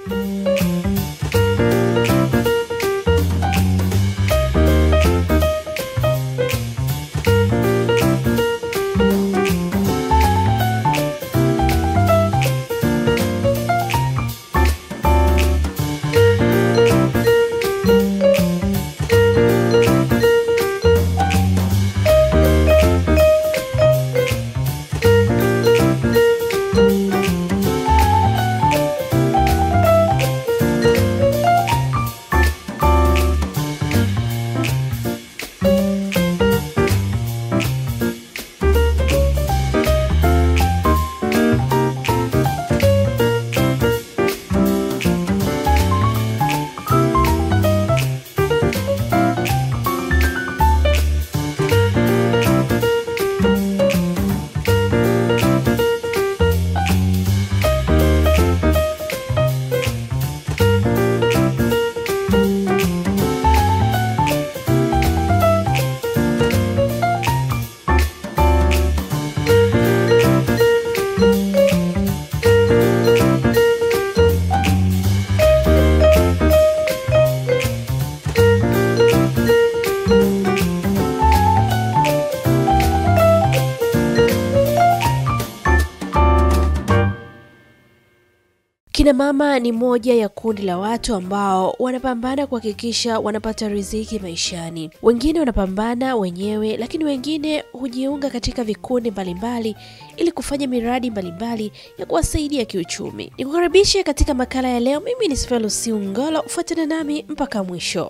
Kina mama ni moja ya kundi la watu ambao wanapambana kuhakikisha wanapata riziki maishani. Wengine wanapambana wenyewe, lakini wengine hujiunga katika vikundi mbalimbali ili kufanya miradi mbalimbali ya kuwasaidia kiuchumi. Nikukaribishe katika makala ya leo. Mimi ni Sifelo Siungolo, ufuatane nami mpaka mwisho.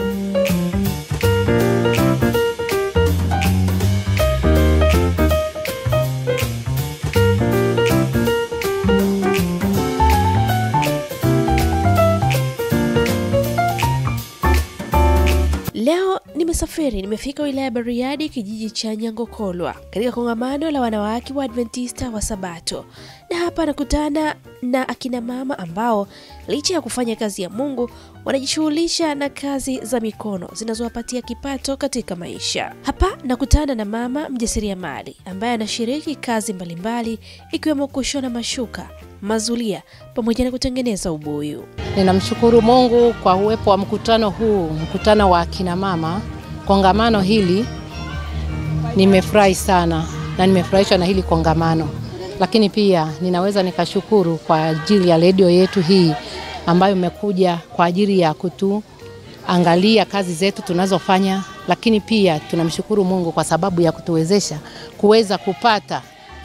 Leo nimefika wilaya Bariadi, kijiji cha Nyangokolwa, katika kongamano la wanawake wa Adventista wa Sabato. Na hapa nakutana na akina mama ambao licha ya kufanya kazi ya Mungu wanajishughulisha na kazi za mikono zinazowapatia kipato katika maisha. Hapa nakutana na mama mjasiriamali ambaye anashiriki kazi mbalimbali ikiwemo kushona mashuka, mazulia pamoja na kutengeneza ubuyu. Ninamshukuru Mungu kwa uwepo wa mkutano huu, mkutano wa akina mama. Kongamano hili nimefurahi sana na nimefurahishwa na hili kongamano. Lakini pia ninaweza nikashukuru kwa ajili ya redio yetu hii ambayo imekuja kwa ajili ya kutuangalia kazi zetu tunazofanya. Lakini pia tunamshukuru Mungu kwa sababu ya kutuwezesha kuweza kupata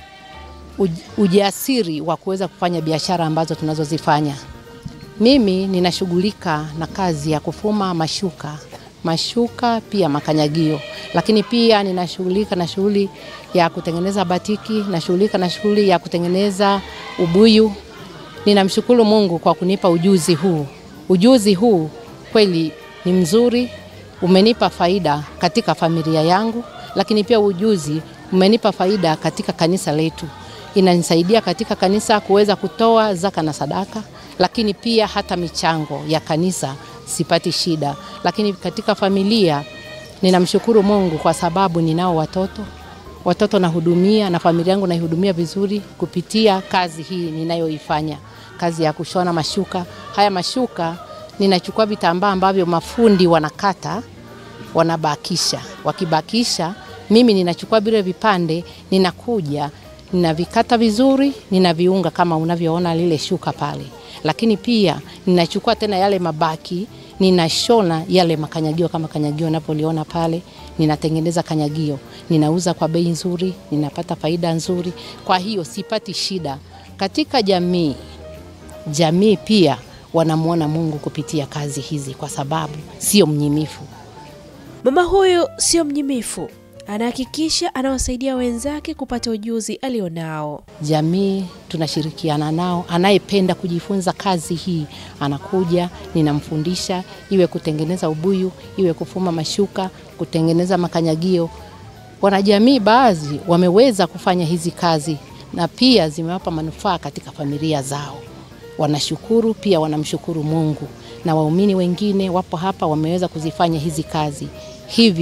ujasiri wa kuweza kufanya biashara ambazo tunazozifanya. Mimi ninashughulika na kazi ya kufuma mashuka pia makanyagio. Lakini pia ninashughulika na shughuli ya kutengeneza batiki, nashughulika na shughuli ya kutengeneza ubuyu. Ninamshukuru Mungu kwa kunipa ujuzi huu. Ujuzi huu kweli ni mzuri, umenipa faida katika familia yangu, lakini pia ujuzi umenipa faida katika kanisa letu. Inanisaidia katika kanisa kuweza kutoa zaka na sadaka, lakini pia hata michango ya kanisa sipati shida. Lakini katika familia ninamshukuru Mungu kwa sababu ninao watoto nahudumia na familia yangu naihudumia vizuri kupitia kazi hii ninayoifanya, kazi ya kushona mashuka. Haya mashuka ninachukua vitambaa ambavyo mafundi wanakata, wanabakisha. Wakibakisha, mimi ninachukua vile vipande, ninakuja, ninavikata vizuri, ninaviunga kama unavyoona lile shuka pale. Lakini pia ninachukua tena yale mabaki, ninashona yale makanyagio kama kanyagio unapoliona pale, ninatengeneza kanyagio, ninauza kwa bei nzuri, ninapata faida nzuri. Kwa hiyo sipati shida. Katika jamii pia wanamuona Mungu kupitia kazi hizi kwa sababu sio mnyimifu. Mama huyu sio mnyimifu. Anahakikisha anawasaidia wenzake kupata ujuzi alionao. Jamii tunashirikiana nao, anayependa kujifunza kazi hii anakuja, ninamfundisha, iwe kutengeneza ubuyu, iwe kufuma mashuka, kutengeneza makanyagio. Wanajamii baadhi wameweza kufanya hizi kazi na pia zimewapa manufaa katika familia zao. Wanashukuru, pia wanamshukuru Mungu, na waumini wengine wapo hapa wameweza kuzifanya hizi kazi. Hivyo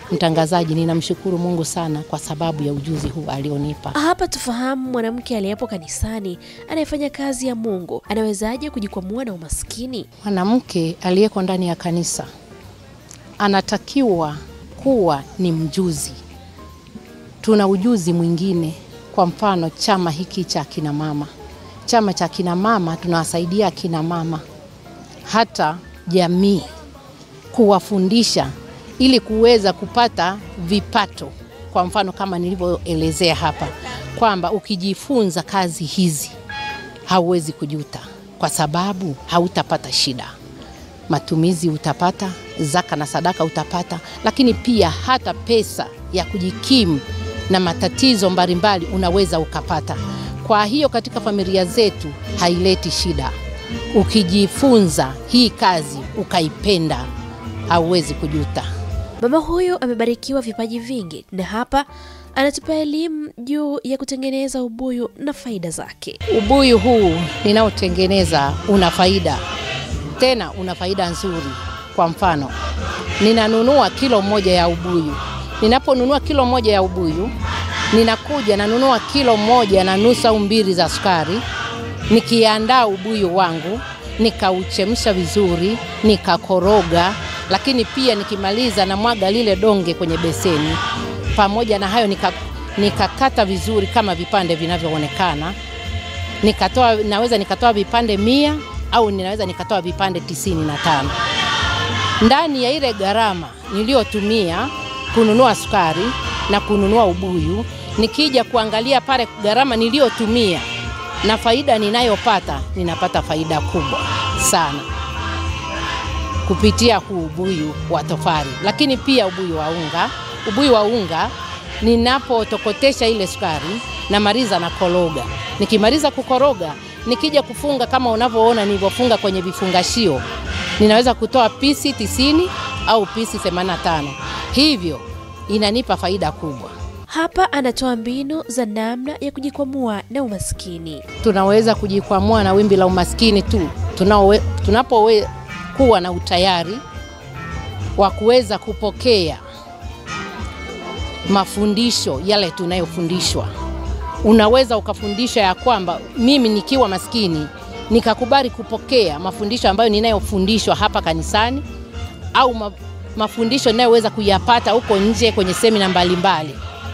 mtangazaji, ninamshukuru Mungu sana kwa sababu ya ujuzi huu alionipa. Hapa tufahamu mwanamke aliyepo kanisani anayefanya kazi ya Mungu anawezaje kujikwamua na umaskini? Mwanamke aliyeko ndani ya kanisa anatakiwa kuwa ni mjuzi. Tuna ujuzi mwingine, kwa mfano chama hiki cha kina mama. Chama cha kina mama tunawasaidia kina mama hata jamii, kuwafundisha ili kuweza kupata vipato. Kwa mfano kama nilivyoelezea hapa kwamba ukijifunza kazi hizi hauwezi kujuta, kwa sababu hautapata shida. Matumizi utapata, zaka na sadaka utapata, lakini pia hata pesa ya kujikimu na matatizo mbalimbali unaweza ukapata. Kwa hiyo katika familia zetu haileti shida. Ukijifunza hii kazi ukaipenda, hauwezi kujuta. Mama huyu amebarikiwa vipaji vingi na hapa anatupa elimu juu ya kutengeneza ubuyu na faida zake. Ubuyu huu ninaotengeneza una faida. Tena una faida nzuri. Kwa mfano, ninanunua kilo moja ya ubuyu. Ninaponunua kilo moja ya ubuyu, ninakuja nanunua kilo moja na nusu au 2 za sukari. Nikiandaa ubuyu wangu, nikauchemsha vizuri, nikakoroga, lakini pia nikimaliza na mwaga lile donge kwenye beseni. Pamoja na hayo nikakata vizuri kama vipande vinavyoonekana. Naweza nikatoa vipande 100 au ninaweza nikatoa vipande 95. Ndani ya ile gharama niliyotumia kununua sukari na kununua ubuyu, nikija kuangalia pale gharama niliyotumia na faida ninayopata, ninapata faida kubwa sana kupitia huu ubuyu wa tofari. Lakini pia ubuyu wa unga ninapotokotesha ile sukari na maliza na koroga. Nikimaliza kukoroga, nikija kufunga kama unavyoona nilivyofunga kwenye vifungashio, ninaweza kutoa pisi 90 au pisi 85. Hivyo inanipa faida kubwa. Hapa anatoa mbinu za namna ya kujikwamua na umaskini. Tunaweza kujikwamua na wimbi la umaskini tu tunapokuwa na utayari wa kuweza kupokea mafundisho yale tunayofundishwa. Unaweza ukafundisha ya kwamba mimi nikiwa maskini nikakubali kupokea mafundisho ambayo ninayofundishwa hapa kanisani, au mafundisho ninayoweza kuyapata huko nje kwenye semina mbalimbali.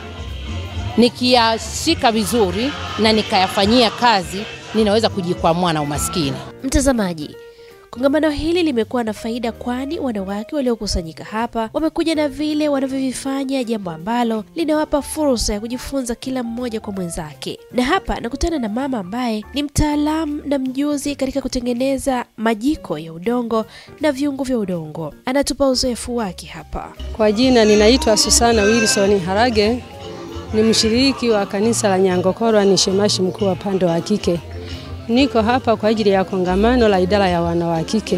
Nikiyashika vizuri na nikayafanyia kazi, ninaweza kujikwamua na umaskini. Mtazamaji, kongamano hili limekuwa na faida, kwani wanawake waliokusanyika hapa wamekuja na vile wanavyovifanya, jambo ambalo linawapa fursa ya kujifunza kila mmoja kwa mwenzake. Na hapa nakutana na mama ambaye ni mtaalamu na mjuzi katika kutengeneza majiko ya udongo na viungo vya udongo. Anatupa uzoefu wake hapa. Kwa jina ninaitwa Susana Wilson Harage, ni mshiriki wa kanisa la Nyangokolwa, ni shemashi mkuu wa pande wa kike. Niko hapa kwa ajili ya kongamano la idara ya wanawake kike.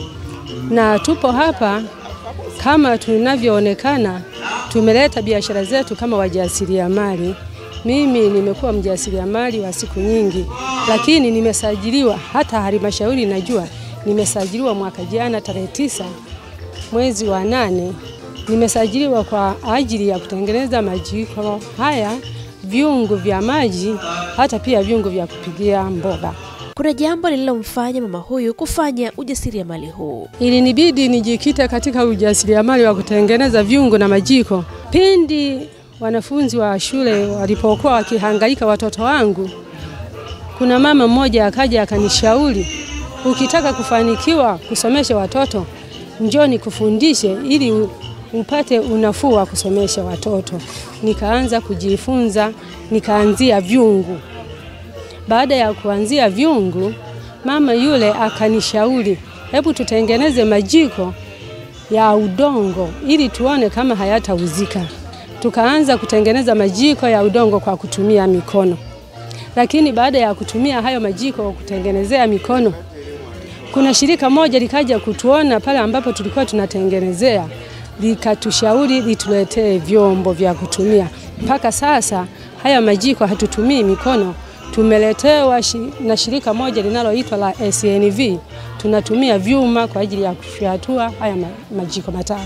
Na tupo hapa kama tunavyoonekana, tumeleta biashara zetu kama wajasiriamali. Mimi nimekuwa mjasiriamali wa siku nyingi, lakini nimesajiliwa hata halmashauri najua. Nimesajiliwa mwaka jana tarehe 9 mwezi wa 8. Nimesajiliwa kwa ajili ya kutengeneza majiko haya, viungo vya maji, hata pia viungo vya kupigia mboga. Kuna jambo lililomfanya mama huyu kufanya ujasiriamali huu. Ilinibidi nijikite katika ujasiriamali wa kutengeneza viungo na majiko. Pindi wanafunzi wa shule walipokuwa wakihangaika watoto wangu, kuna mama mmoja akaja akanishauri, ukitaka kufanikiwa kusomesha watoto, njoo nikufundishe ili upate unafuu wa kusomesha watoto. Nikaanza kujifunza, nikaanzia viungo. Baada ya kuanzia viungo, mama yule akanishauri, hebu tutengeneze majiko ya udongo ili tuone kama hayatauzika. Tukaanza kutengeneza majiko ya udongo kwa kutumia mikono. Lakini baada ya kutumia hayo majiko kutengenezea mikono, kuna shirika moja likaja kutuona pale ambapo tulikuwa tunatengenezea, likatushauri lituletee vyombo vya kutumia. Mpaka sasa haya majiko hatutumii mikono, tumeletewa na shirika moja linaloitwa la SNV. Tunatumia vyuma kwa ajili ya kufyatua haya majiko matano.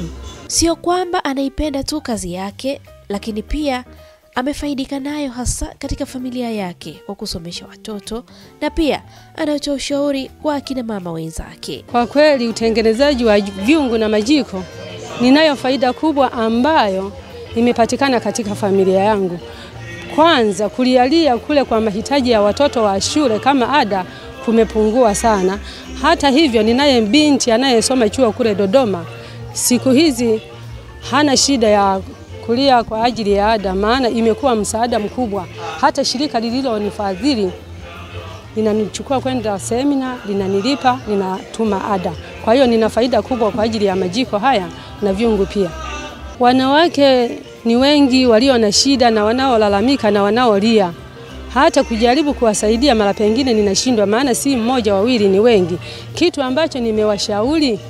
Sio kwamba anaipenda tu kazi yake, lakini pia amefaidika nayo hasa katika familia yake kwa kusomesha watoto, na pia anatoa ushauri kwa akina mama wenzake. Kwa kweli utengenezaji wa vyungu na majiko ninayo faida kubwa ambayo imepatikana katika familia yangu. Kwanza kulialia kule kwa mahitaji ya watoto wa shule kama ada kumepungua sana. Hata hivyo ninaye binti anayesoma chuo kule Dodoma. Siku hizi hana shida ya kulia kwa ajili ya ada, maana imekuwa msaada mkubwa. Hata shirika lililonifadhili linanichukua kwenda semina, linanilipa, ninatuma ada. Kwa hiyo nina faida kubwa kwa ajili ya majiko haya na vyungu pia. Wanawake ni wengi walio na shida na wanaolalamika na wanaolia. Hata kujaribu kuwasaidia mara pengine ninashindwa, maana si mmoja wawili, ni wengi. Kitu ambacho nimewashauri,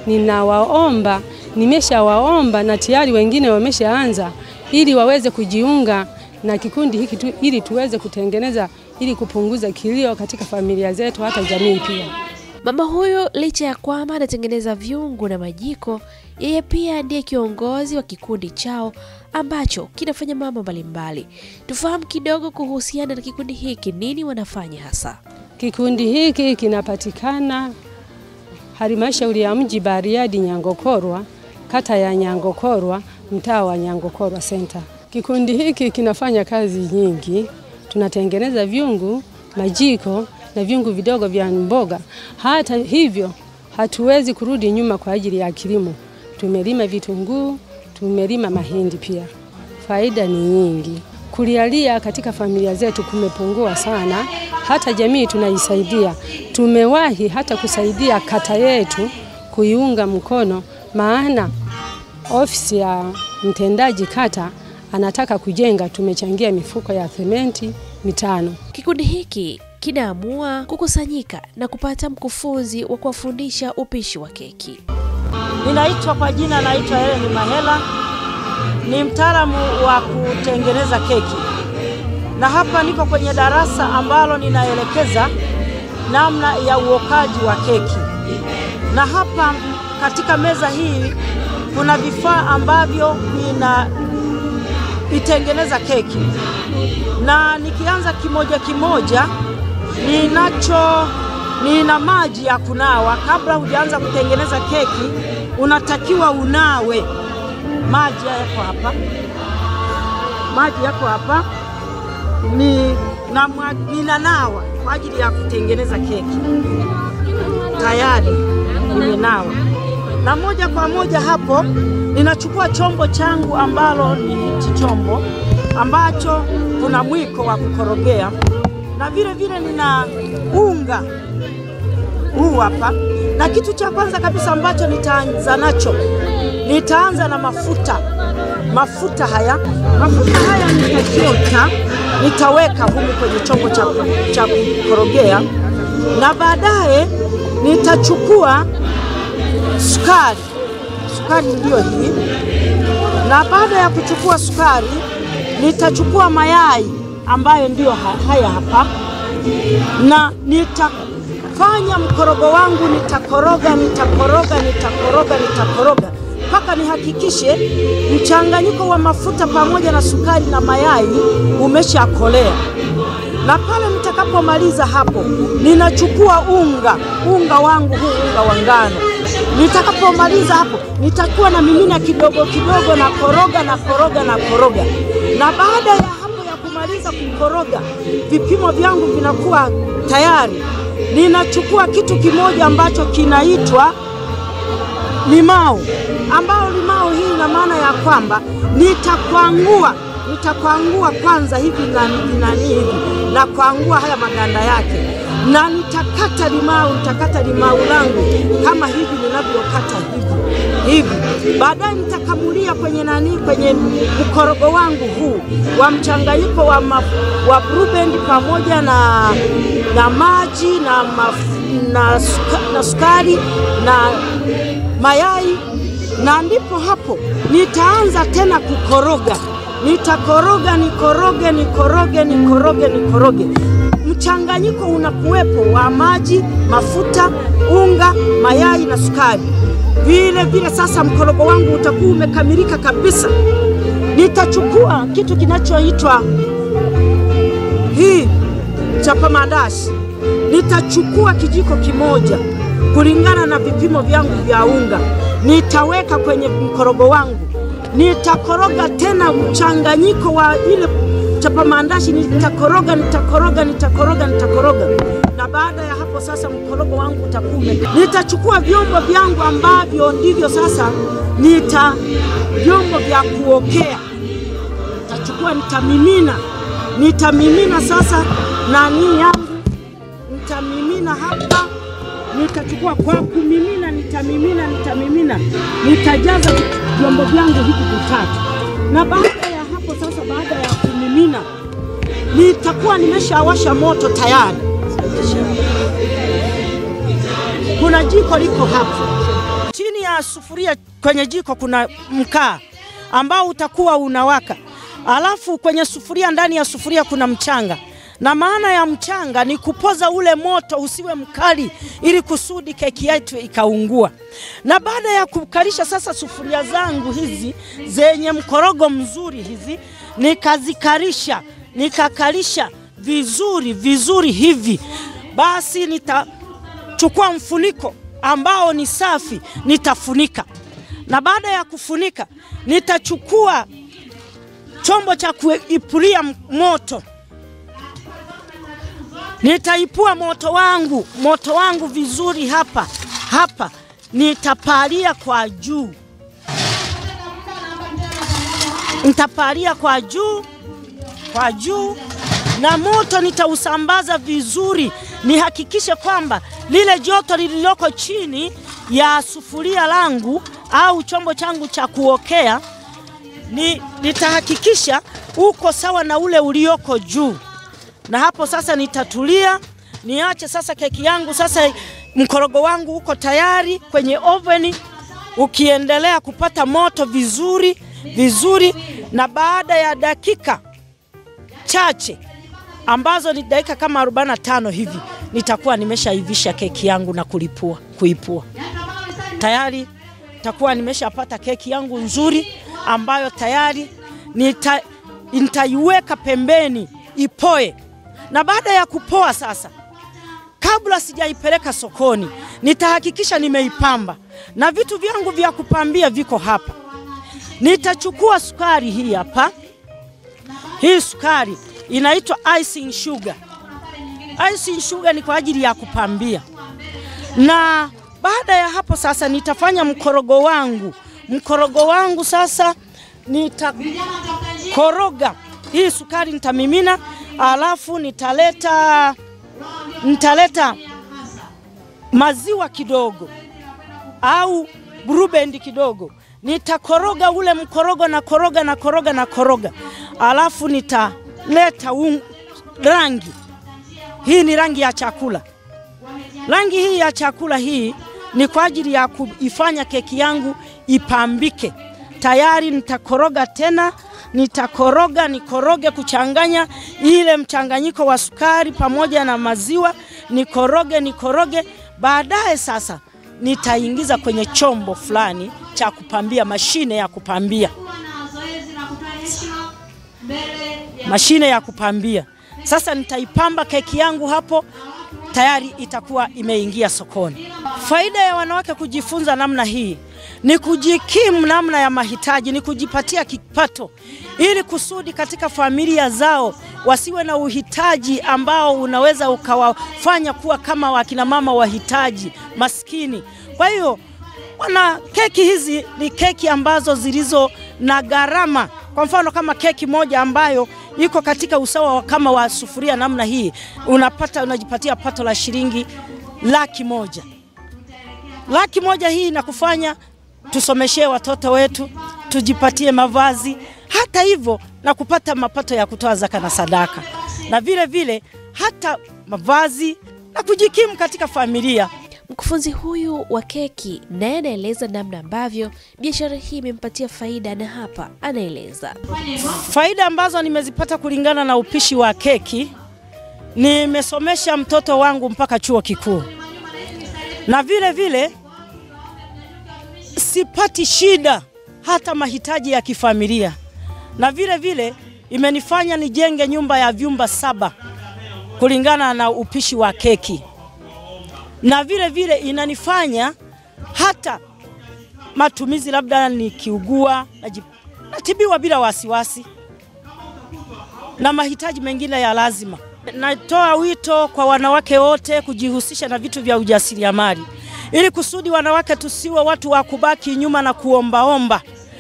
nimeshawaomba na tayari wengine wameshaanza, ili waweze kujiunga na kikundi hiki ili tuweze kutengeneza, ili kupunguza kilio katika familia zetu, hata jamii pia. Mama huyo licha ya kwamba anatengeneza vyungu na majiko, yeye pia ndiye kiongozi wa kikundi chao ambacho kinafanya mambo mbalimbali. Tufahamu kidogo kuhusiana na kikundi hiki, nini wanafanya hasa? Kikundi hiki kinapatikana halmashauri ya mji Bariadi Nyangokorwa, kata ya Nyangokorwa, mtaa wa Nyangokorwa Center. Kikundi hiki kinafanya kazi nyingi. Tunatengeneza vyungu, majiko na vyungu vidogo vya mboga. Hata hivyo hatuwezi kurudi nyuma kwa ajili ya kilimo. Tumelima vitunguu, tumelima mahindi pia. Faida ni nyingi. Kulialia katika familia zetu kumepungua sana. Hata jamii tunaisaidia. Tumewahi hata kusaidia kata yetu kuiunga mkono, maana ofisi ya mtendaji kata anataka kujenga, tumechangia mifuko ya sementi 5. Kikundi hiki kinaamua kukusanyika na kupata mkufunzi wa kuwafundisha upishi wa keki. Ninaitwa kwa jina Helen Mahela, ni mtaalamu wa kutengeneza keki. Na hapa niko kwenye darasa ambalo ninaelekeza namna ya uokaji wa keki. Na hapa katika meza hii kuna vifaa ambavyo itengeneza keki. Na nikianza kimoja kimoja, nina maji ya kunawa. Kabla hujaanza kutengeneza keki, unatakiwa unawe. Maji yako hapa. Maji yako hapa. Ninanawa kwa ajili ya kutengeneza keki. Tayari nimenawa. Na moja kwa moja hapo ninachukua chombo changu ambalo ni hichi chombo ambacho kuna mwiko wa kukorogea, na vile vile nina unga huu hapa. Na kitu cha kwanza kabisa ambacho nitaanza na mafuta. Mafuta haya nitachota, nitaweka humu kwenye chombo cha kukorogea, na baadaye nitachukua sukari. Sukari ndio hii. Na baada ya kuchukua sukari, nitachukua mayai ambayo ndio haya hapa, na nitafanya mkorogo wangu, nitakoroga mpaka nihakikishe mchanganyiko wa mafuta pamoja na sukari na mayai umeshakolea. Na pale nitakapomaliza hapo, ninachukua unga wangu huu, unga wa ngano. Nitakapomaliza hapo, nitakuwa na mimina kidogo na koroga. Na baada ya hapo ya kumaliza kukoroga, vipimo vyangu vinakuwa tayari. Ninachukua kitu kimoja ambacho kinaitwa limau, ambao limau hii ina maana ya kwamba nitakwangua kwanza hivi na kuangua haya maganda yake, na nitakata limau langu kama hivi ninavyokata hivi. Baadaye nitakamulia kwenye mkorogo wangu huu wa mchanganyiko wa bluebendi pamoja na maji na sukari na mayai, na ndipo hapo nitaanza tena kukoroga. Nitakoroga, nikoroge. mchanganyiko unakuwepo wa maji, mafuta, unga, mayai na sukari. Vile vile sasa mkorogo wangu utakuwa umekamilika kabisa. Nitachukua kitu kinachoitwa hii chapa mandashi. Nitachukua kijiko kimoja kulingana na vipimo vyangu vya unga. Nitaweka kwenye mkorogo wangu. Nitakoroga tena mchanganyiko wa ile chapa mandashi, nitakoroga. Na baada ya hapo sasa mkorogo wangu utakuwa. Nitachukua vyombo vyangu ambavyo ndivyo sasa vyombo vya kuokea. Nitachukua nitamimina sasa nani yangu. Nitamimina hapa. Nitachukua kwa kumimina, nitamimina. Nitajaza vyombo vyangu hivi vitatu. Na baada ya hapo sasa, baada ya kumimina, nitakuwa nimeshawasha moto tayari. Kuna jiko liko hapo. Chini ya sufuria kwenye jiko kuna mkaa ambao utakuwa unawaka. Alafu kwenye sufuria, ndani ya sufuria kuna mchanga. Na maana ya mchanga ni kupoza ule moto usiwe mkali ili kusudi keki yetu ikaungua. Na baada ya kukalisha sasa sufuria zangu hizi zenye mkorogo mzuri hizi, nikakalisha vizuri hivi. Basi nitachukua mfuniko ambao ni safi, nitafunika. Na baada ya kufunika, nitachukua chombo cha kuipulia moto. Nitaipua moto wangu vizuri hapa. Nitapalia kwa juu. Nitapalia kwa juu. Na moto nitausambaza vizuri. Nihakikishe kwamba lile joto lililoko chini ya sufuria langu au chombo changu cha kuokea, nitahakikisha uko sawa na ule ulioko juu. Na hapo sasa nitatulia, niache sasa keki yangu. Sasa mkorogo wangu uko tayari kwenye oveni ukiendelea kupata moto vizuri. Na baada ya dakika chache ambazo ni dakika kama 45 hivi, nitakuwa nimeshaivisha keki yangu na kuipua. Tayari nitakuwa nimeshapata keki yangu nzuri ambayo tayari nitaiweka pembeni ipoe. Na baada ya kupoa sasa, kabla sijaipeleka sokoni, nitahakikisha nimeipamba. Na vitu vyangu vya kupambia viko hapa. Nitachukua sukari hii hapa. Hii sukari inaitwa icing sugar. Icing sugar ni kwa ajili ya kupambia. Na baada ya hapo sasa nitafanya mkorogo wangu sasa nitakoroga. Hii sukari nitamimina, alafu nitaleta maziwa kidogo au bluebendi kidogo. Nitakoroga ule mkorogo na koroga. Alafu nitaleta rangi. Hii ni rangi ya chakula. Rangi hii ya chakula hii ni kwa ajili ya kuifanya keki yangu ipambike. Tayari nitakoroga tena. Nikoroge kuchanganya ile mchanganyiko wa sukari pamoja na maziwa. Nikoroge. Baadaye sasa nitaingiza kwenye chombo fulani cha kupambia, mashine ya kupambia. Sasa nitaipamba keki yangu hapo, tayari itakuwa imeingia sokoni. Faida ya wanawake kujifunza namna hii ni kujikimu namna ya mahitaji, ni kujipatia kipato ili kusudi katika familia zao wasiwe na uhitaji ambao unaweza ukawafanya kuwa kama wakina mama wahitaji maskini. Kwa hiyo keki hizi ni keki ambazo zilizo na gharama. Kwa mfano kama keki moja ambayo iko katika usawa kama wa sufuria namna hii, unajipatia pato la shilingi 100,000. 100,000 hii inakufanya tusomeshee watoto wetu, tujipatie mavazi, hata hivyo na kupata mapato ya kutoa zaka na sadaka. Na vile vile hata mavazi na kujikimu katika familia. Mkufunzi huyu wa keki naye anaeleza namna ambavyo biashara hii imempatia faida, na hapa anaeleza faida ambazo nimezipata kulingana na upishi wa keki. nimesomesha mtoto wangu mpaka chuo kikuu, na vile vile sipati shida hata mahitaji ya kifamilia, na vile vile imenifanya nijenge nyumba ya vyumba 7 kulingana na upishi wa keki, na vile vile inanifanya hata matumizi labda nikiugua natibiwa bila wasiwasi na mahitaji mengine ya lazima. Natoa wito kwa wanawake wote kujihusisha na vitu vya ujasiriamali, ili kusudi wanawake tusiwe watu wa kubaki nyuma na kuombaomba,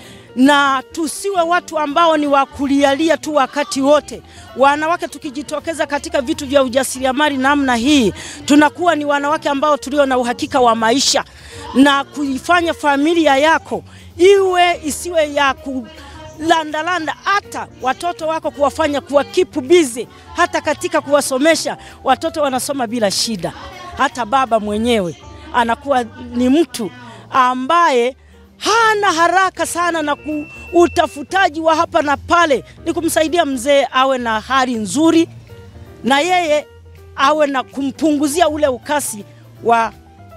na tusiwe watu ambao ni wakulialia tu wakati wote. Wanawake tukijitokeza katika vitu vya ujasiriamali namna hii, tunakuwa ni wanawake ambao tulio na uhakika wa maisha na kuifanya familia yako isiwe ya kulandalanda, hata watoto wako kuwafanya kuwa keep busy, hata katika kuwasomesha watoto wanasoma bila shida. Hata baba mwenyewe anakuwa ni mtu ambaye hana haraka sana na utafutaji wa hapa na pale, ni kumsaidia mzee awe na hali nzuri, na yeye awe na kumpunguzia ule ukasi wa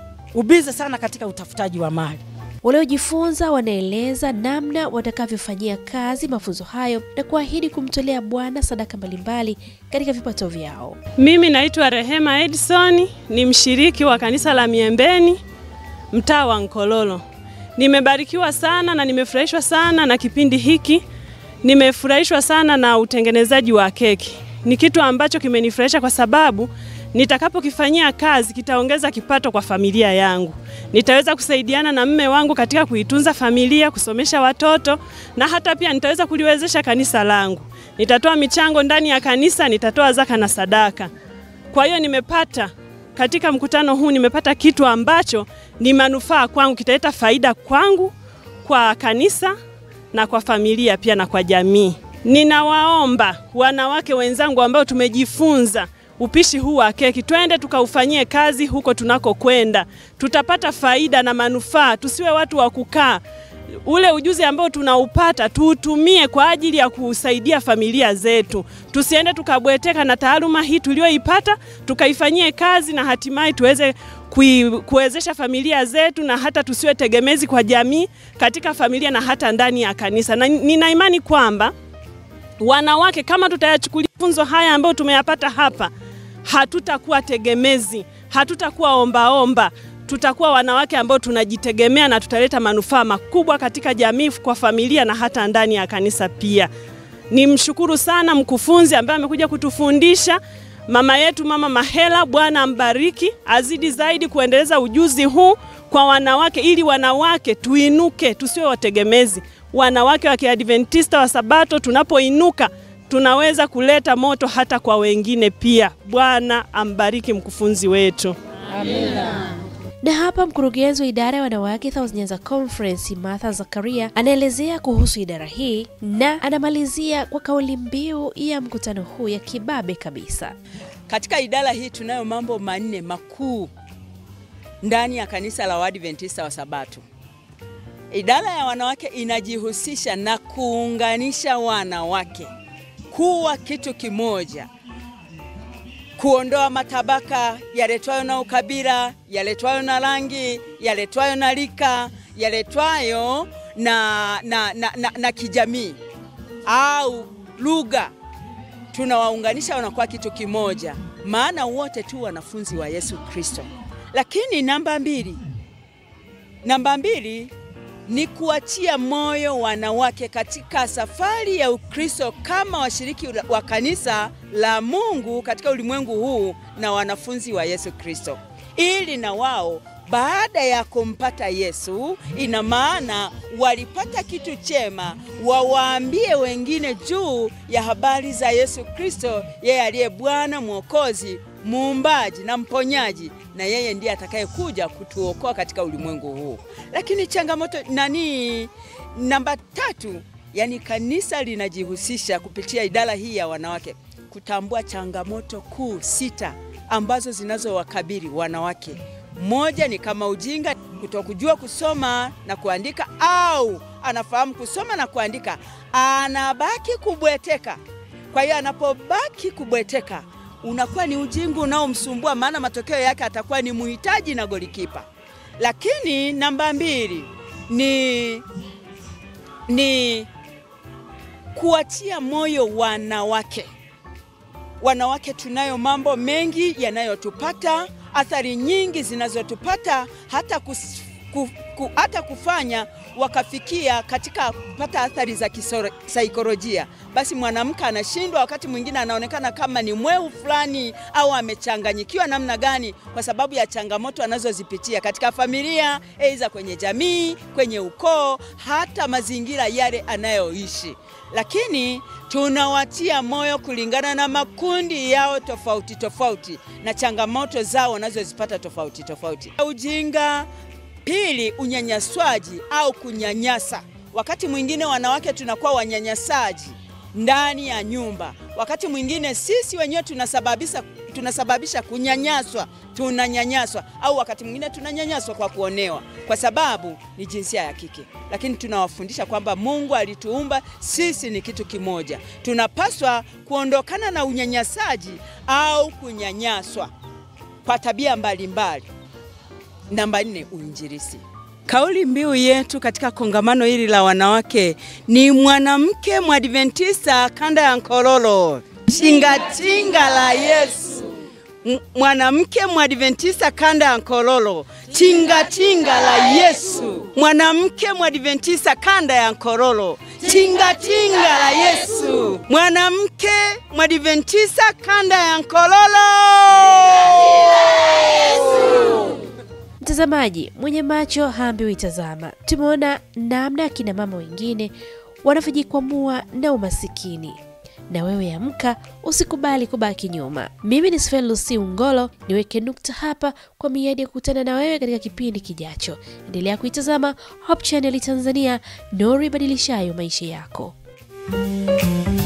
ubize sana katika utafutaji wa mali. Waliojifunza wanaeleza namna watakavyofanyia kazi mafunzo hayo na kuahidi kumtolea Bwana sadaka mbalimbali katika vipato vyao. Mimi naitwa Rehema Edison, ni mshiriki wa kanisa la Miembeni, mtaa wa Nkololo. Nimebarikiwa sana na nimefurahishwa sana na kipindi hiki. Nimefurahishwa sana na utengenezaji wa keki. Ni kitu ambacho kimenifurahisha kwa sababu nitakapokifanyia kazi kitaongeza kipato kwa familia yangu. Nitaweza kusaidiana na mume wangu katika kuitunza familia, kusomesha watoto, na hata pia nitaweza kuliwezesha kanisa langu. Nitatoa michango ndani ya kanisa, nitatoa zaka na sadaka. Kwa hiyo nimepata katika mkutano huu, nimepata kitu ambacho ni manufaa kwangu, kitaleta faida kwangu, kwa kanisa na kwa familia pia na kwa jamii. Ninawaomba wanawake wenzangu ambao tumejifunza upishi huu wa keki, twende tukaufanyie kazi huko tunakokwenda. Tutapata faida na manufaa, tusiwe watu wa kukaa. Ule ujuzi ambao tunaupata tuutumie kwa ajili ya kusaidia familia zetu. Tusiende tukabweteka na taaluma hii tulioipata, tukaifanyie kazi na hatimaye tuweze kuwezesha familia zetu, na hata tusiwe tegemezi kwa jamii, katika familia na hata ndani ya kanisa. Na nina imani kwamba wanawake kama tutayachukulia funzo haya ambayo tumeyapata hapa, hatutakuwa tegemezi, hatutakuwa ombaomba. Tutakuwa wanawake ambao tunajitegemea na tutaleta manufaa makubwa katika jamii, kwa familia na hata ndani ya kanisa pia. Nimshukuru sana mkufunzi ambaye amekuja kutufundisha, mama yetu Mama Mahela. Bwana ambariki, azidi zaidi kuendeleza ujuzi huu kwa wanawake, ili wanawake tuinuke, tusiwe wategemezi. Wanawake wa Kiadventista wa Sabato tunapoinuka, tunaweza kuleta moto hata kwa wengine pia. Bwana ambariki mkufunzi wetu. Amina. Na hapa mkurugenzi wa idara ya wanawake South Nyanza Conference, Martha Zakaria, anaelezea kuhusu idara hii na anamalizia kwa kauli mbiu ya mkutano huu ya kibabe kabisa. Katika idara hii tunayo mambo 4 makuu ndani ya kanisa la Waadventista wa Sabato. Idara ya wanawake inajihusisha na kuunganisha wanawake kuwa kitu kimoja, kuondoa matabaka yaletwayo na ukabila, yaletwayo na rangi, yaletwayo na rika, yaletwayo na kijamii au lugha. Tunawaunganisha wanakuwa kitu kimoja, maana wote tu wanafunzi wa Yesu Kristo. Lakini namba 2 ni kuachia moyo wanawake katika safari ya Ukristo kama washiriki wa kanisa la Mungu katika ulimwengu huu na wanafunzi wa Yesu Kristo, ili na wao baada ya kumpata Yesu, ina maana walipata kitu chema, wawaambie wengine juu ya habari za Yesu Kristo, yeye aliye Bwana, Mwokozi, Muumbaji na Mponyaji, na yeye ndiye atakayekuja kutuokoa katika ulimwengu huu. Lakini changamoto namba 3, yani kanisa linajihusisha kupitia idara hii ya wanawake kutambua changamoto kuu 6 ambazo zinazowakabili wanawake. Moja ni kama ujinga, kutokujua kusoma na kuandika, au anafahamu kusoma na kuandika, anabaki kubweteka. Kwa hiyo anapobaki kubweteka, unakuwa ni ujinga unaomsumbua, maana matokeo yake atakuwa ni muhitaji na golikipa. Lakini namba 2 ni kuachia moyo wanawake. Wanawake tunayo mambo mengi yanayotupata, athari nyingi zinazotupata, hata kufanya wakafikia katika kupata athari za kisaikolojia. Basi mwanamke anashindwa, wakati mwingine anaonekana kama ni mweu fulani au amechanganyikiwa namna gani, kwa sababu ya changamoto anazozipitia katika familia, aidha kwenye jamii, kwenye ukoo, hata mazingira yale anayoishi. Lakini tunawatia moyo kulingana na makundi yao tofauti tofauti na changamoto zao wanazozipata tofauti tofauti. Ujinga. Pili, unyanyaswaji au kunyanyasa. Wakati mwingine wanawake tunakuwa wanyanyasaji ndani ya nyumba. Wakati mwingine sisi wenyewe tunasababisha kunyanyaswa, tunanyanyaswa, au wakati mwingine tunanyanyaswa kwa kuonewa kwa sababu ni jinsia ya kike. Lakini tunawafundisha kwamba Mungu alituumba sisi ni kitu kimoja. Tunapaswa kuondokana na unyanyasaji au kunyanyaswa kwa tabia mbalimbali. Namba 4, uinjilisti. Kauli mbiu yetu katika kongamano hili la wanawake ni mwanamke Mwadventista kanda ya Nkololo, tingatinga la Yesu. Mwanamke Mwadventista kanda ya Nkololo, tingatinga la Yesu. Mwanamke Mwadventista kanda ya Nkololo, tingatinga la Yesu. Mwanamke Mwadventista kanda ya Nkololo. Mtazamaji, mwenye macho haambiwi tazama. Tumeona namna akina mama wengine wanavyojikwamua na umasikini. Na wewe amka, usikubali kubaki nyuma. Mimi ni Sven Lucy Ungolo, niweke nukta hapa kwa miadi ya kukutana na wewe katika kipindi kijacho. Endelea kuitazama Hope Channel Tanzania, nuru ibadilishayo maisha yako.